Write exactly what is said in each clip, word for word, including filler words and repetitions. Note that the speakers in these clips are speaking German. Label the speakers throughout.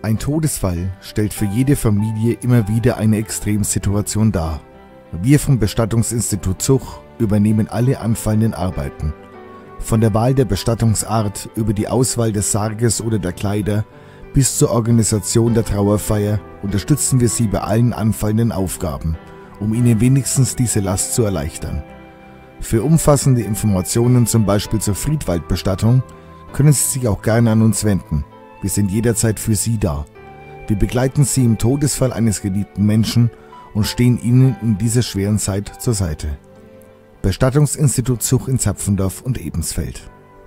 Speaker 1: Ein Todesfall stellt für jede Familie immer wieder eine Extremsituation dar. Wir vom Bestattungsinstitut Zuch übernehmen alle anfallenden Arbeiten. Von der Wahl der Bestattungsart über die Auswahl des Sarges oder der Kleider bis zur Organisation der Trauerfeier unterstützen wir Sie bei allen anfallenden Aufgaben, um Ihnen wenigstens diese Last zu erleichtern. Für umfassende Informationen, zum Beispiel zur Friedwaldbestattung, können Sie sich auch gerne an uns wenden. Wir sind jederzeit für Sie da. Wir begleiten Sie im Todesfall eines geliebten Menschen und stehen Ihnen in dieser schweren Zeit zur Seite. Bestattungsinstitut Zuch in Zapfendorf und Ebensfeld.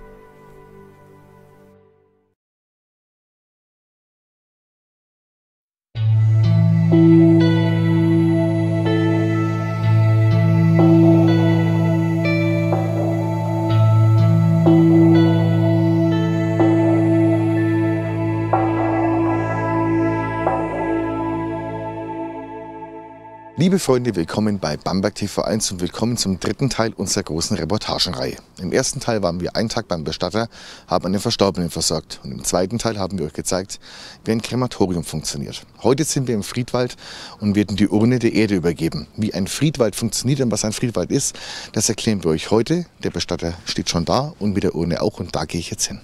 Speaker 2: Liebe Freunde, willkommen bei Bamberg T V eins und willkommen zum dritten Teil unserer großen Reportagenreihe. Im ersten Teil waren wir einen Tag beim Bestatter, haben einen Verstorbenen versorgt. Und im zweiten Teil haben wir euch gezeigt, wie ein Krematorium funktioniert. Heute sind wir im Friedwald und werden die Urne der Erde übergeben. Wie ein Friedwald funktioniert und was ein Friedwald ist, das erklären wir euch heute. Der Bestatter steht schon da und mit der Urne auch und da gehe ich jetzt hin.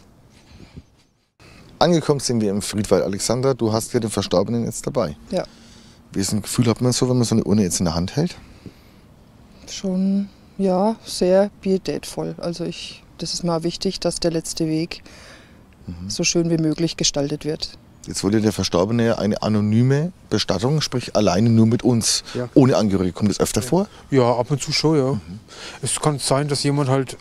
Speaker 2: Angekommen sind wir im Friedwald. Alexander, du hast ja den Verstorbenen jetzt dabei.
Speaker 3: Ja.
Speaker 2: Welches Gefühl hat man so, wenn man so eine Urne jetzt in der Hand hält?
Speaker 3: Schon, ja, sehr pietätvoll. Also ich, das ist mal wichtig, dass der letzte Weg mhm. so schön wie möglich gestaltet wird.
Speaker 2: Jetzt wollte der Verstorbene eine anonyme Bestattung, sprich alleine nur mit uns,
Speaker 4: ja.
Speaker 2: ohne Angehörige. Kommt das öfter
Speaker 4: ja.
Speaker 2: vor?
Speaker 4: Ja, ab und zu schon, ja. Mhm. Es kann sein, dass jemand halt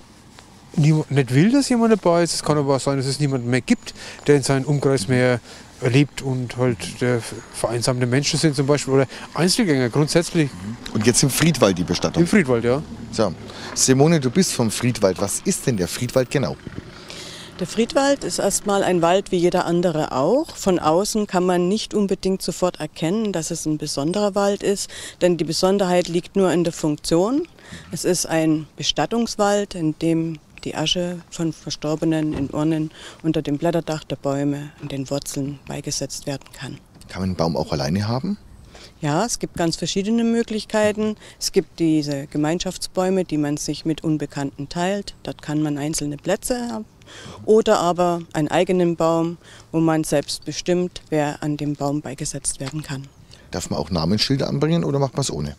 Speaker 4: nicht will, dass jemand dabei ist. Es kann aber auch sein, dass es niemanden mehr gibt, der in seinem Umkreis mehr erlebt und halt der vereinsamte Menschen sind zum Beispiel oder Einzelgänger grundsätzlich.
Speaker 2: Und jetzt im Friedwald die Bestattung?
Speaker 4: Im Friedwald, ja.
Speaker 2: So. Simone, du bist vom Friedwald. Was ist denn der Friedwald genau?
Speaker 5: Der Friedwald ist erstmal ein Wald wie jeder andere auch. Von außen kann man nicht unbedingt sofort erkennen, dass es ein besonderer Wald ist, denn die Besonderheit liegt nur in der Funktion. Es ist ein Bestattungswald, in dem die Asche von Verstorbenen in Urnen unter dem Blätterdach der Bäume und den Wurzeln beigesetzt werden kann.
Speaker 2: Kann man einen Baum auch alleine haben?
Speaker 5: Ja, es gibt ganz verschiedene Möglichkeiten. Es gibt diese Gemeinschaftsbäume, die man sich mit Unbekannten teilt. Dort kann man einzelne Plätze haben. Oder aber einen eigenen Baum, wo man selbst bestimmt, wer an dem Baum beigesetzt werden kann.
Speaker 2: Darf man auch Namensschilder anbringen oder macht man es ohne?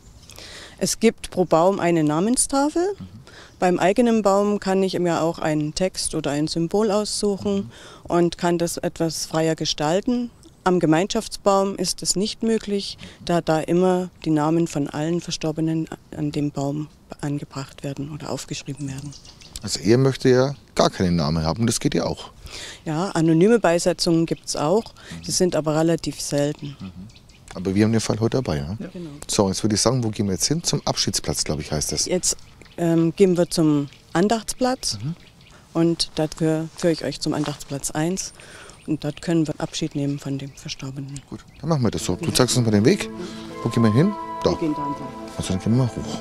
Speaker 5: Es gibt pro Baum eine Namenstafel. Mhm. Beim eigenen Baum kann ich mir auch einen Text oder ein Symbol aussuchen und kann das etwas freier gestalten. Am Gemeinschaftsbaum ist es nicht möglich, da da immer die Namen von allen Verstorbenen an dem Baum angebracht werden oder aufgeschrieben werden.
Speaker 2: Also er möchte ja gar keinen Namen haben, das geht ja auch.
Speaker 5: Ja, anonyme Beisetzungen gibt es auch, die sind aber relativ selten.
Speaker 2: Aber wir haben den Fall heute dabei. Ne?
Speaker 5: Ja, genau.
Speaker 2: So, jetzt würde ich sagen, wo gehen wir jetzt hin? Zum Abschiedsplatz, glaube ich, heißt das.
Speaker 5: Jetzt ähm, gehen wir zum Andachtsplatz
Speaker 2: mhm.
Speaker 5: und dafür führe ich euch zum Andachtsplatz eins. Und dort können wir Abschied nehmen von dem Verstorbenen.
Speaker 2: Gut, dann machen wir das so. Du zeigst uns mal den Weg. Wo gehen wir hin? Da.
Speaker 5: Wir gehen da entlang.
Speaker 2: Also dann gehen wir mal hoch.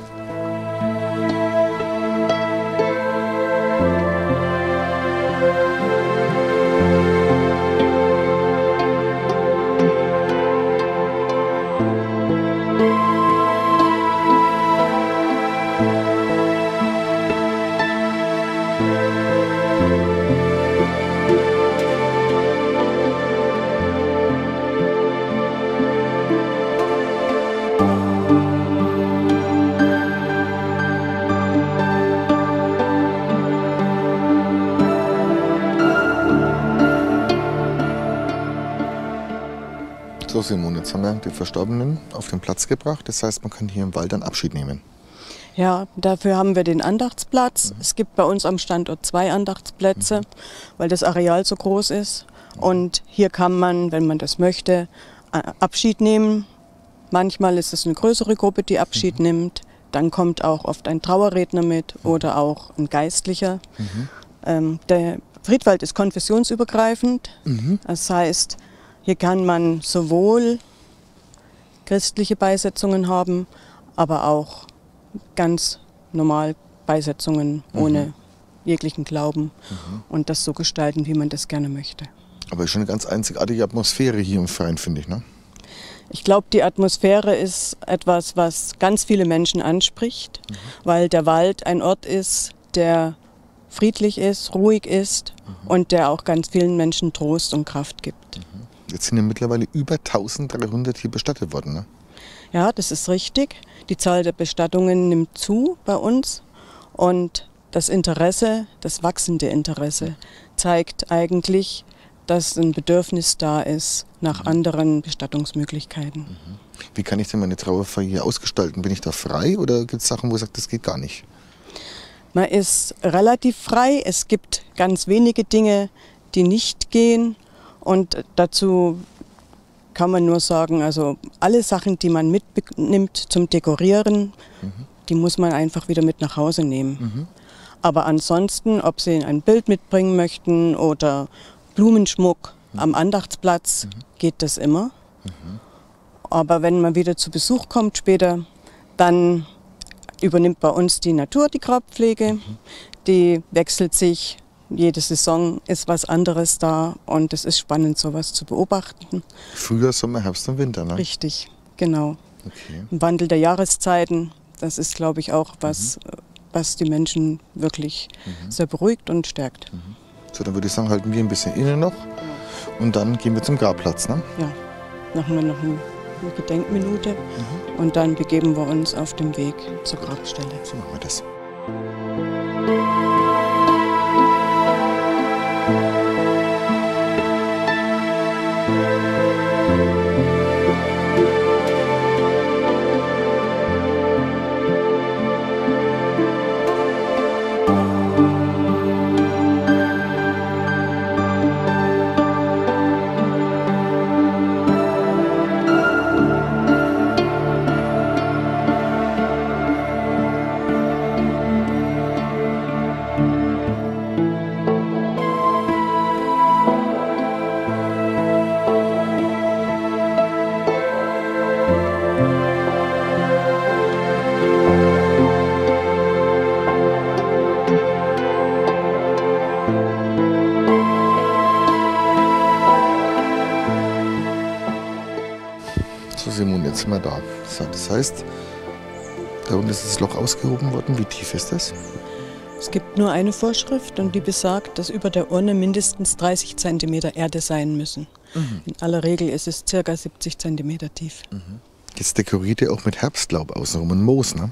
Speaker 2: So Simone, jetzt haben wir den Verstorbenen auf den Platz gebracht. Das heißt, man kann hier im Wald dann Abschied nehmen.
Speaker 5: Ja, dafür haben wir den Andachtsplatz. Mhm. Es gibt bei uns am Standort zwei Andachtsplätze, mhm. weil das Areal so groß ist. Und hier kann man, wenn man das möchte, Abschied nehmen. Manchmal ist es eine größere Gruppe, die Abschied mhm. nimmt. Dann kommt auch oft ein Trauerredner mit mhm. oder auch ein Geistlicher. Mhm. Ähm, der Friedwald ist konfessionsübergreifend. Mhm. Das heißt, hier kann man sowohl christliche Beisetzungen haben, aber auch ganz normal Beisetzungen mhm. ohne jeglichen Glauben mhm. und das so gestalten, wie man das gerne möchte.
Speaker 2: Aber ist schon eine ganz einzigartige Atmosphäre hier im Verein, finde ich, ne?
Speaker 5: Ich glaube, die Atmosphäre ist etwas, was ganz viele Menschen anspricht, mhm. weil der Wald ein Ort ist, der friedlich ist, ruhig ist mhm. und der auch ganz vielen Menschen Trost und Kraft gibt.
Speaker 2: Mhm. Jetzt sind ja mittlerweile über eintausenddreihundert hier bestattet worden, ne?
Speaker 5: Ja, das ist richtig. Die Zahl der Bestattungen nimmt zu bei uns und das Interesse, das wachsende Interesse zeigt eigentlich, dass ein Bedürfnis da ist nach mhm. anderen Bestattungsmöglichkeiten.
Speaker 2: Mhm. Wie kann ich denn meine Trauerfeier hier ausgestalten? Bin ich da frei oder gibt es Sachen, wo ich sage, das geht gar nicht?
Speaker 5: Man ist relativ frei. Es gibt ganz wenige Dinge, die nicht gehen. Und dazu kann man nur sagen, also alle Sachen, die man mitnimmt zum Dekorieren, mhm. die muss man einfach wieder mit nach Hause nehmen. Mhm. Aber ansonsten, ob Sie ein Bild mitbringen möchten oder Blumenschmuck mhm. am Andachtsplatz, mhm. geht das immer. Mhm. Aber wenn man wieder zu Besuch kommt später, dann übernimmt bei uns die Natur die Grabpflege. Mhm. Die wechselt sich. Jede Saison ist was anderes da und es ist spannend, sowas zu beobachten.
Speaker 2: Frühjahr, Sommer, Herbst und Winter, ne?
Speaker 5: Richtig, genau.
Speaker 2: Okay.
Speaker 5: Ein Wandel der Jahreszeiten, das ist, glaube ich, auch was, mhm. was die Menschen wirklich mhm. sehr beruhigt und stärkt.
Speaker 2: Mhm. So, dann würde ich sagen, halten wir ein bisschen inne noch und dann gehen wir zum Grabplatz, ne?
Speaker 5: Ja, machen wir noch eine, eine Gedenkminute mhm. und dann begeben wir uns auf den Weg zur Grabstelle.
Speaker 2: So machen wir das. Simon, jetzt sind wir da. Das heißt, da unten ist das Loch ausgehoben worden. Wie tief ist das?
Speaker 5: Es gibt nur eine Vorschrift und die besagt, dass über der Urne mindestens dreißig Zentimeter Erde sein müssen. Mhm. In aller Regel ist es ca. siebzig Zentimeter tief.
Speaker 2: Mhm. Jetzt dekoriert ihr auch mit Herbstlaub außenrum und Moos, ne?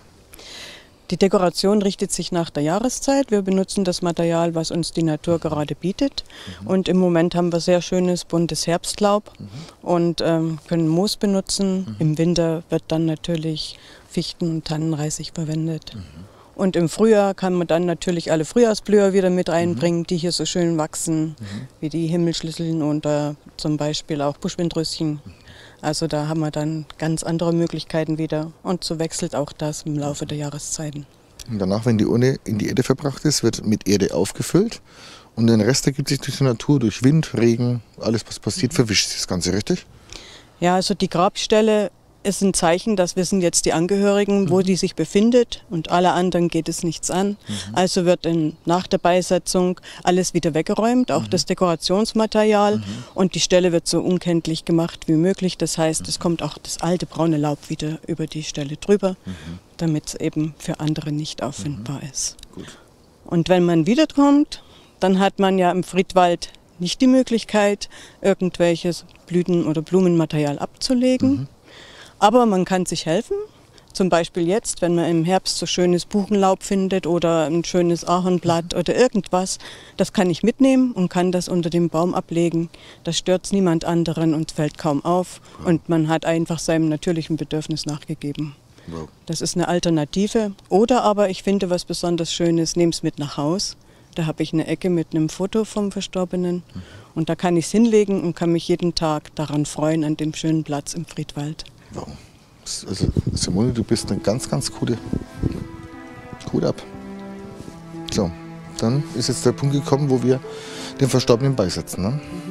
Speaker 5: Die Dekoration richtet sich nach der Jahreszeit. Wir benutzen das Material, was uns die Natur gerade bietet. Mhm. Und im Moment haben wir sehr schönes, buntes Herbstlaub mhm. und ähm, können Moos benutzen. Mhm. Im Winter wird dann natürlich Fichten- und Tannenreisig verwendet. Mhm. Und im Frühjahr kann man dann natürlich alle Frühjahrsblüher wieder mit reinbringen, mhm. die hier so schön wachsen, mhm. wie die Himmelschlüsseln oder zum Beispiel auch Buschwindröschen. Also da haben wir dann ganz andere Möglichkeiten wieder und so wechselt auch das im Laufe der Jahreszeiten.
Speaker 2: Und danach, wenn die Urne in die Erde verbracht ist, wird mit Erde aufgefüllt und den Rest ergibt sich durch die Natur, durch Wind, Regen, alles was passiert, verwischt sich das Ganze, richtig?
Speaker 5: Ja, also die Grabstelle ist ein Zeichen, dass wir sind jetzt die Angehörigen, wo die sich befindet und alle anderen geht es nichts an. Mhm. Also wird in, nach der Beisetzung alles wieder weggeräumt, auch mhm. das Dekorationsmaterial mhm. und die Stelle wird so unkenntlich gemacht wie möglich. Das heißt, mhm. es kommt auch das alte braune Laub wieder über die Stelle drüber, mhm. damit es eben für andere nicht auffindbar mhm. ist.
Speaker 2: Gut.
Speaker 5: Und wenn man wiederkommt, dann hat man ja im Friedwald nicht die Möglichkeit, irgendwelches Blüten- oder Blumenmaterial abzulegen. Mhm. Aber man kann sich helfen, zum Beispiel jetzt, wenn man im Herbst so schönes Buchenlaub findet oder ein schönes Ahornblatt mhm. oder irgendwas, das kann ich mitnehmen und kann das unter dem Baum ablegen. Das stört niemand anderen und fällt kaum auf wow. und man hat einfach seinem natürlichen Bedürfnis nachgegeben. Wow. Das ist eine Alternative. Oder aber ich finde was besonders Schönes, nehme es mit nach Haus. Da habe ich eine Ecke mit einem Foto vom Verstorbenen mhm. und da kann ich es hinlegen und kann mich jeden Tag daran freuen, an dem schönen Platz im Friedwald.
Speaker 2: Wow. Also Simone, du bist eine ganz, ganz coole. Hut ab. So, dann ist jetzt der Punkt gekommen, wo wir den Verstorbenen beisetzen. Ne? Mhm.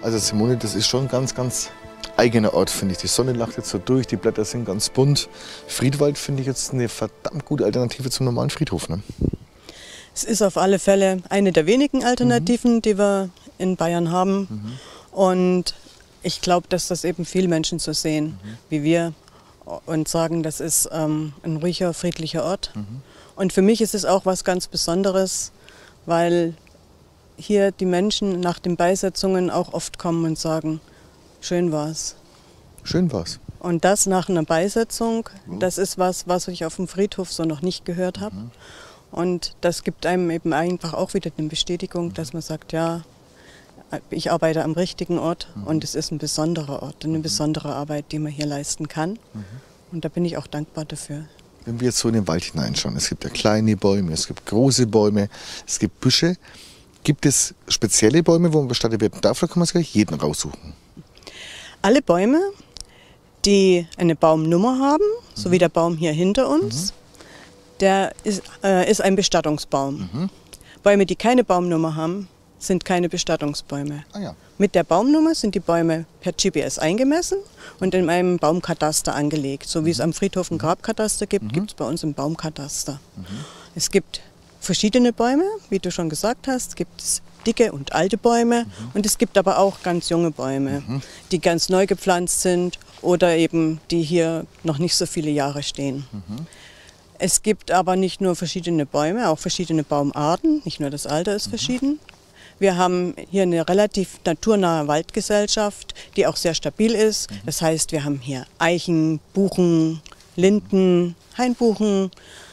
Speaker 2: Also Simone, das ist schon ein ganz, ganz eigener Ort, finde ich. Die Sonne lacht jetzt so durch, die Blätter sind ganz bunt. Friedwald finde ich jetzt eine verdammt gute Alternative zum normalen Friedhof. Ne?
Speaker 5: Es ist auf alle Fälle eine der wenigen Alternativen, mhm. die wir in Bayern haben. Mhm. Und ich glaube, dass das eben viele Menschen so sehen mhm. wie wir und sagen, das ist ähm, ein ruhiger, friedlicher Ort. Mhm. Und für mich ist es auch was ganz Besonderes, weil hier die Menschen nach den Beisetzungen auch oft kommen und sagen, schön war's.
Speaker 2: Schön war's.
Speaker 5: Und das nach einer Beisetzung, das ist was, was ich auf dem Friedhof so noch nicht gehört habe. Mhm. Und das gibt einem eben einfach auch wieder eine Bestätigung, dass man sagt, ja, ich arbeite am richtigen Ort mhm. und es ist ein besonderer Ort, eine mhm. besondere Arbeit, die man hier leisten kann. Mhm. Und da bin ich auch dankbar dafür.
Speaker 2: Wenn wir jetzt so in den Wald hineinschauen, es gibt ja kleine Bäume, es gibt große Bäume, es gibt Büsche. Gibt es spezielle Bäume, wo man bestattet wird? Dafür kann man sich gleich jeden raussuchen.
Speaker 5: Alle Bäume, die eine Baumnummer haben, mhm. so wie der Baum hier hinter uns, mhm. der ist, äh, ist ein Bestattungsbaum. Mhm. Bäume, die keine Baumnummer haben, sind keine Bestattungsbäume. Ah, ja. Mit der Baumnummer sind die Bäume per G P S eingemessen und in einem Baumkataster angelegt. So wie mhm. es am Friedhof ein Grabkataster gibt, mhm. gibt es bei uns ein Baumkataster. Mhm. Es gibt verschiedene Bäume, wie du schon gesagt hast. Es gibt dicke und alte Bäume mhm. und es gibt aber auch ganz junge Bäume, mhm. die ganz neu gepflanzt sind oder eben die hier noch nicht so viele Jahre stehen. Mhm. Es gibt aber nicht nur verschiedene Bäume, auch verschiedene Baumarten, nicht nur das Alter ist mhm. verschieden. Wir haben hier eine relativ naturnahe Waldgesellschaft, die auch sehr stabil ist. Mhm. Das heißt, wir haben hier Eichen, Buchen, Linden, Hainbuchen,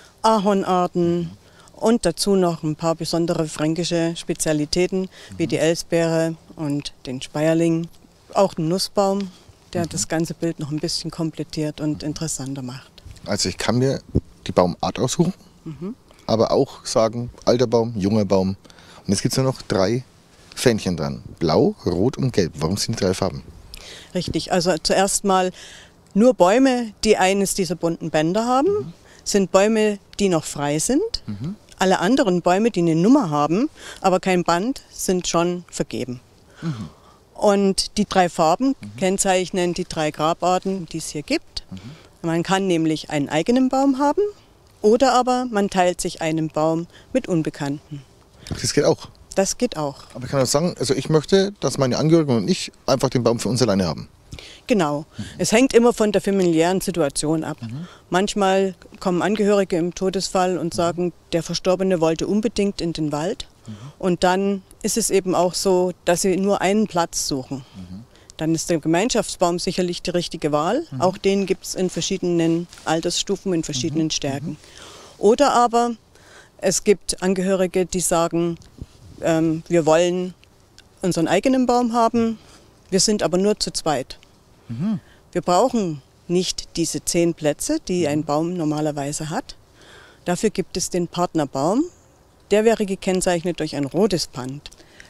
Speaker 5: Ahornarten mhm. und dazu noch ein paar besondere fränkische Spezialitäten, mhm. wie die Elsbeere und den Speierling. Auch ein Nussbaum, der mhm. das ganze Bild noch ein bisschen komplettiert und interessanter macht.
Speaker 2: Also ich kann mir die Baumart aussuchen, mhm. aber auch sagen, alter Baum, junger Baum. Und jetzt gibt es nur noch drei Fähnchen dran. Blau, Rot und Gelb. Warum sind die drei Farben?
Speaker 5: Richtig, also zuerst mal nur Bäume, die eines dieser bunten Bänder haben, mhm. sind Bäume, die noch frei sind. Mhm. Alle anderen Bäume, die eine Nummer haben, aber kein Band, sind schon vergeben. Mhm. Und die drei Farben mhm. kennzeichnen die drei Grabarten, die es hier gibt. Mhm. Man kann nämlich einen eigenen Baum haben oder aber man teilt sich einen Baum mit Unbekannten.
Speaker 2: Das geht auch?
Speaker 5: Das geht auch.
Speaker 2: Aber ich kann auch sagen, also ich möchte, dass meine Angehörigen und ich einfach den Baum für uns alleine haben.
Speaker 5: Genau. Mhm. Es hängt immer von der familiären Situation ab. Mhm. Manchmal kommen Angehörige im Todesfall und sagen, mhm. der Verstorbene wollte unbedingt in den Wald. Mhm. Und dann ist es eben auch so, dass sie nur einen Platz suchen. Mhm. Dann ist der Gemeinschaftsbaum sicherlich die richtige Wahl. Mhm. Auch den gibt es in verschiedenen Altersstufen, in verschiedenen mhm. Stärken. Oder aber es gibt Angehörige, die sagen, ähm, wir wollen unseren eigenen Baum haben, wir sind aber nur zu zweit. Mhm. Wir brauchen nicht diese zehn Plätze, die ein Baum normalerweise hat. Dafür gibt es den Partnerbaum. Der wäre gekennzeichnet durch ein rotes Band.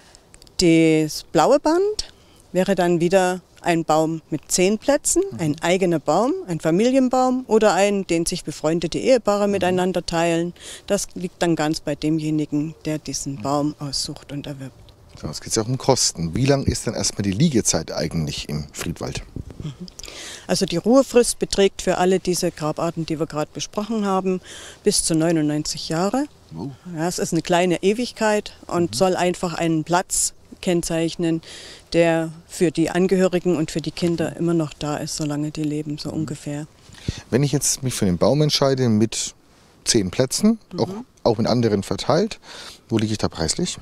Speaker 5: Das blaue Band wäre dann wieder ein Baum mit zehn Plätzen, ein eigener Baum, ein Familienbaum oder ein, den sich befreundete Ehepaare miteinander teilen. Das liegt dann ganz bei demjenigen, der diesen Baum aussucht und erwirbt.
Speaker 2: So, es geht ja auch um Kosten. Wie lang ist denn erstmal die Liegezeit eigentlich im Friedwald?
Speaker 5: Also die Ruhefrist beträgt für alle diese Grabarten, die wir gerade besprochen haben, bis zu neunundneunzig Jahre. Oh. Ja, es ist eine kleine Ewigkeit und mhm. soll einfach einen Platz kennzeichnen, der für die Angehörigen und für die Kinder immer noch da ist, solange die leben, so ungefähr.
Speaker 2: Wenn ich jetzt mich für den Baum entscheide mit zehn Plätzen, mhm. auch, auch mit anderen verteilt, wo liege ich da preislich?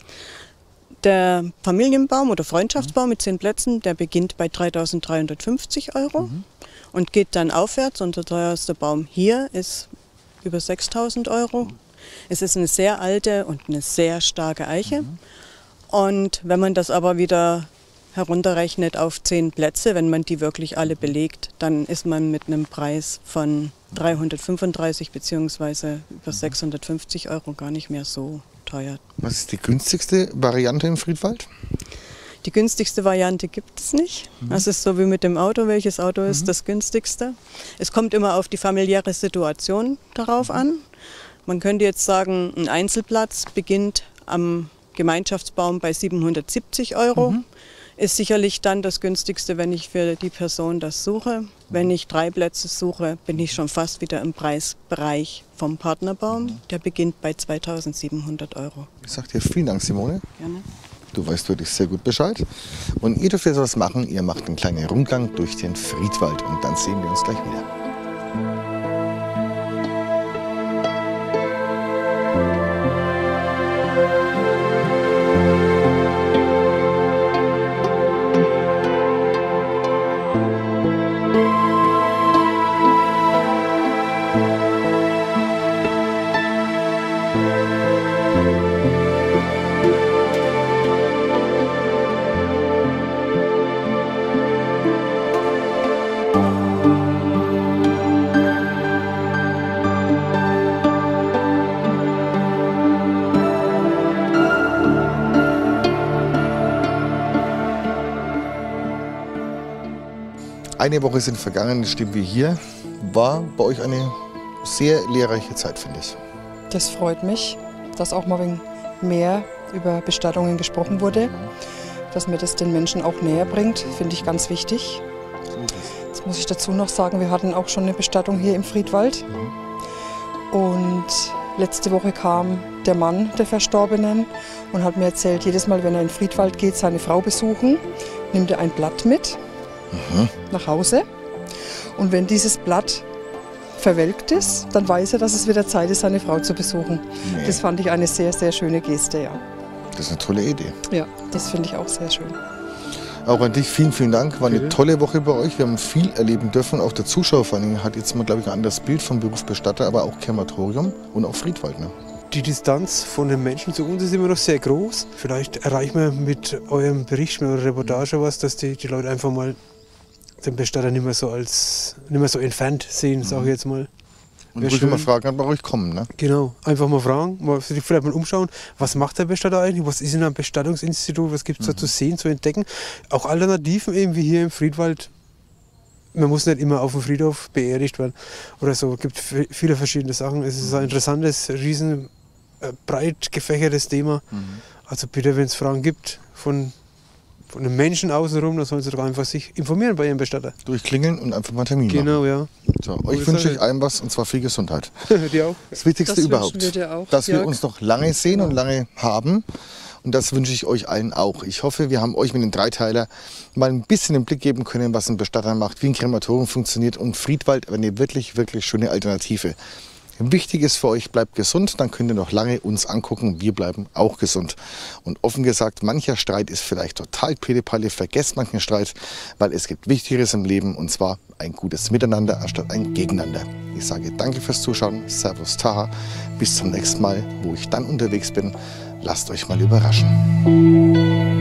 Speaker 5: Der Familienbaum oder Freundschaftsbaum mhm. mit zehn Plätzen, der beginnt bei dreitausenddreihundertfünfzig Euro mhm. und geht dann aufwärts. Und der teuerste Baum hier ist über sechstausend Euro. Mhm. Es ist eine sehr alte und eine sehr starke Eiche. Mhm. Und wenn man das aber wieder herunterrechnet auf zehn Plätze, wenn man die wirklich alle belegt, dann ist man mit einem Preis von dreihundertfünfunddreißig bzw. über sechshundertfünfzig Euro gar nicht mehr so teuer.
Speaker 2: Was ist die günstigste Variante im Friedwald?
Speaker 5: Die günstigste Variante gibt es nicht. Mhm. Das ist so wie mit dem Auto. Welches Auto ist mhm. das günstigste? Es kommt immer auf die familiäre Situation darauf mhm. an. Man könnte jetzt sagen, ein Einzelplatz beginnt am Gemeinschaftsbaum bei siebenhundertsiebzig Euro. Mhm. ist sicherlich dann das günstigste, wenn ich für die Person das suche. Wenn ich drei Plätze suche, bin ich schon fast wieder im Preisbereich vom Partnerbaum. Der beginnt bei zweitausendsiebenhundert Euro.
Speaker 2: Ich sage dir vielen Dank, Simone.
Speaker 5: Gerne.
Speaker 2: Du weißt wirklich sehr gut Bescheid. Und ihr dürft jetzt was machen. Ihr macht einen kleinen Rundgang durch den Friedwald und dann sehen wir uns gleich wieder. Eine Woche sind vergangen, stehen wir hier. War bei euch eine sehr lehrreiche Zeit, finde ich.
Speaker 3: Das freut mich, dass auch mal ein wenig mehr über Bestattungen gesprochen wurde. Dass mir das den Menschen auch näher bringt, finde ich ganz wichtig. Jetzt muss ich dazu noch sagen, wir hatten auch schon eine Bestattung hier im Friedwald. Und letzte Woche kam der Mann der Verstorbenen und hat mir erzählt, jedes Mal, wenn er in den Friedwald geht, seine Frau besuchen, nimmt er ein Blatt mit. Mhm. Nach Hause. Und wenn dieses Blatt verwelkt ist, dann weiß er, dass es wieder Zeit ist, seine Frau zu besuchen. Nee. Das fand ich eine sehr, sehr schöne Geste, ja.
Speaker 2: Das ist eine tolle Idee.
Speaker 3: Ja, das finde ich auch sehr schön.
Speaker 2: Auch an dich vielen, vielen Dank. War eine tolle Woche bei euch. Wir haben viel erleben dürfen. Auch der Zuschauer vor allem hat jetzt mal, glaube ich, ein anderes Bild vom Beruf Bestatter, aber auch Krematorium und auch Friedwald. Ne?
Speaker 4: Die Distanz von den Menschen zu uns ist immer noch sehr groß. Vielleicht erreichen wir mit eurem Bericht, mit eurer Reportage was, dass die, die Leute einfach mal den Bestatter nicht mehr so als nicht mehr so entfernt sehen, sage ich jetzt mal.
Speaker 2: Und ruhig mal fragen, kann bei euch kommen, ne?
Speaker 4: Genau, einfach mal fragen, mal, vielleicht mal umschauen, was macht der Bestatter eigentlich, was ist in einem Bestattungsinstitut, was gibt es mhm. da zu sehen, zu entdecken. Auch Alternativen eben wie hier im Friedwald. Man muss nicht immer auf dem Friedhof beerdigt werden oder so. Es gibt viele verschiedene Sachen. Es ist ein interessantes, riesen, breit gefächertes Thema. Mhm. Also bitte, wenn es Fragen gibt von von den Menschen außenrum, dann sollen sie doch einfach sich informieren bei ihrem Bestatter.
Speaker 2: Durchklingeln und einfach mal Termin
Speaker 4: genau,
Speaker 2: machen. Genau, ja. So, euch wünsche ich allen was, und zwar viel Gesundheit.
Speaker 4: Dir auch.
Speaker 2: Das Wichtigste
Speaker 3: das
Speaker 2: überhaupt.
Speaker 3: Wir dir auch,
Speaker 2: dass
Speaker 3: Jörg.
Speaker 2: wir uns noch lange sehen und lange haben. Und das wünsche ich euch allen auch. Ich hoffe, wir haben euch mit den Dreiteiler mal ein bisschen den Blick geben können, was ein Bestatter macht, wie ein Krematorium funktioniert. Und Friedwald eine wirklich, wirklich schöne Alternative. Wichtig ist für euch, bleibt gesund, dann könnt ihr noch lange uns angucken. Wir bleiben auch gesund. Und offen gesagt, mancher Streit ist vielleicht total Pillepalle. Vergesst manchen Streit, weil es gibt Wichtigeres im Leben, und zwar ein gutes Miteinander anstatt ein Gegeneinander. Ich sage danke fürs Zuschauen. Servus Taha. Bis zum nächsten Mal, wo ich dann unterwegs bin. Lasst euch mal überraschen.